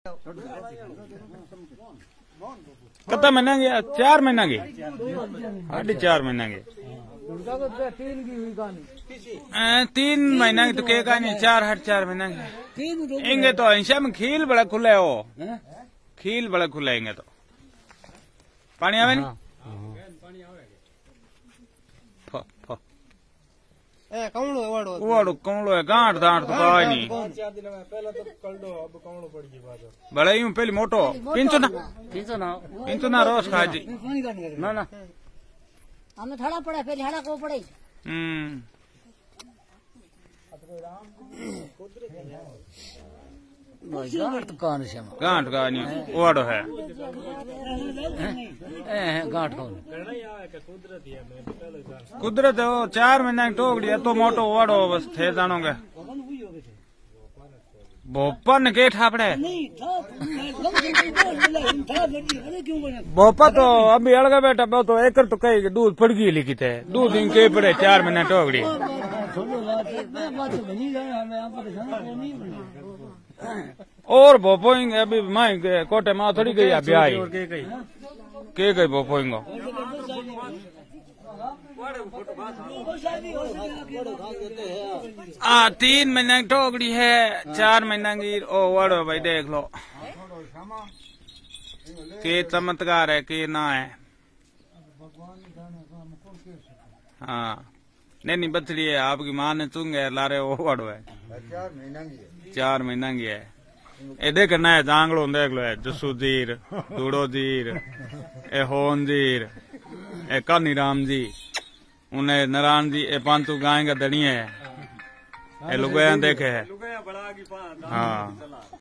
कितना महीना गया? 4 महीना की, 4.5 महीना की, 3 महीना की तो के का नहीं, 4.5 महीना की। इंगे तो इंशा में खील बड़ा खुला है, वो खील बड़ा खुला है। इंगे तो पानी आवे नहीं, कौड़ो है, गांठ दांठ तो कोई नहीं। बड़ा यूं पहले मोटो पिंचो ना रोज खा जी ना हमें थोड़ा पड़ा पहले हड़ा को पड़े। गांठ का नहीं ओडो है, गांठ कौन कुदरत है। वो 4 महीना की टोकड़ी है तो मोटो ओडो बस थे जानोगे। भोपा ने के ठापड़े भोपा तो अभी अलगा बेटा वो तो एकर तो कही दूध पड़ गई लिखी थे, दूध इनके पड़े 4 महीना टोकड़ी। और भोपोइंगे अभी माई कोटे माँ थोड़ी गई ब्याह के गई भोपोइंगो। 3 महीना की टोकड़ी है, 4 महीना की। ओ वड़ो भाई देख लो के चमत्कार है के ना है। हाँ नहीं बछड़ी है, आपकी माँ ने चुंगे लारे वो वड़ो है, 4 महीना की है। ए देख ना है जांगड़ो देख लो, है जसू जीर, धूड़ो जीर, ए होन जीर, ए कानी राम जी, उन्हें नारायण जी, ए 5 गाय का दड़िया है, ए लुगाया देखे है। हाँ